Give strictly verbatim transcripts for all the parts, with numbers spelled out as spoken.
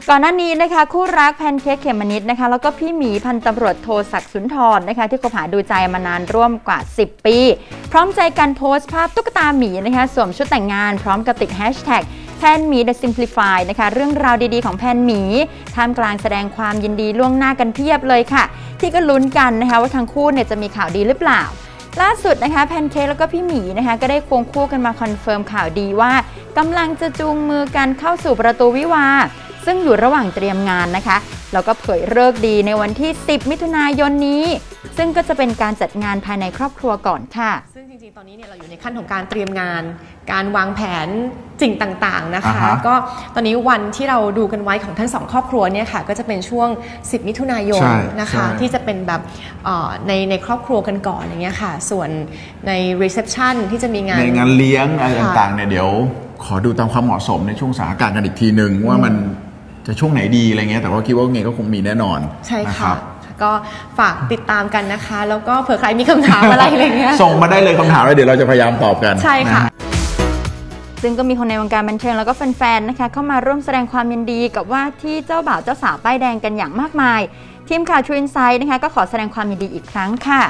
ก่อนหน้านี้นะคะคู่รักแพนเค้กเขมมนิดนะคะแล้วก็พี่หมีพันตำรวจโทศักดิ์สุนทรนะคะที่คบหาดูใจมานานร่วมกว่าสิบปีพร้อมใจกันโพสต์ภาพตุ๊กตาหมีนะคะสวมชุดแต่งงานพร้อมกับติดแฮชแท็กแพนหมี The Simplify นะคะเรื่องราวดีๆของแพนหมีท่ามกลางแสดงความยินดีล่วงหน้ากันเพียบเลยค่ะที่ก็ลุ้นกันนะคะว่าทั้งคู่เนี่ยจะมีข่าวดีหรือเปล่าล่าสุดนะคะแพนเค้กแล้วก็พี่หมีนะคะก็ได้ควงคู่กันมาคอนเฟิร์มข่าวดีว่ากำลังจะจูงมือกันเข้าสู่ประตูวิวาห์ซึ่งอยู่ระหว่างเตรียมงานนะคะแล้วก็เผยฤกษ์ดีในวันที่สิบมิถุนายนนี้ซึ่งก็จะเป็นการจัดงานภายในครอบครัวก่อนค่ะซึ่งจริงๆตอนนี้เนี่ยเราอยู่ในขั้นของการเตรียมงานการวางแผนสิ่งต่างๆนะคะ uh-huh. ก็ตอนนี้วันที่เราดูกันไว้ของทั้งสองครอบครัวเนี่ยค่ะก็จะเป็นช่วงสิบมิถุนายนนะคะที่จะเป็นแบบในในครอบครัวกันก่อนอย่างเงี้ยค่ะส่วนใน reception ที่จะมีงานในงานเลี้ยงอะไรต่างๆเนี่ยเดี๋ยวขอดูตามความเหมาะสมในช่วงสถานการณ์กันอีกทีหนึ่งว่ามันจะช่วงไหนดีอะไรเงี้ยแต่ว่าคิดว่าไงก็คงมีแน่นอนใช่ค่ะก็ฝากติดตามกันนะคะแล้วก็เผื่อใครมีคำถามอะไรอะไรเงี้ยส่งมาได้เลยคำถามแล้วเดี๋ยวเราจะพยายามตอบกันใช่ค่ะซึ่งก็มีคนในวงการบันเทิงแล้วก็แฟนๆนะคะเข้ามาร่วมแสดงความยินดีกับว่าที่เจ้าบ่าวเจ้าสาวป้ายแดงกันอย่างมากมายทีมข่าว True Insight นะคะก็ขอแสดงความยินดีอีกครั้งค่ะ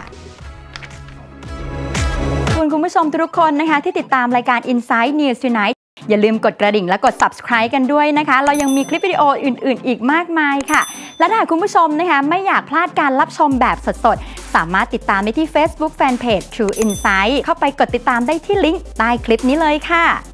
คุณคุณผู้ชมทุกคนนะคะที่ติดตามรายการ Insight News Tonightอย่าลืมกดกระดิ่งและกด Subscribe กันด้วยนะคะเรายังมีคลิปวิดีโออื่นๆอีกมากมายค่ะและถ้าคุณผู้ชมนะคะไม่อยากพลาดการรับชมแบบสดๆสามารถติดตามได้ที่ Facebook Fanpage True Insight เข้าไปกดติดตามได้ที่ลิงก์ใต้คลิปนี้เลยค่ะ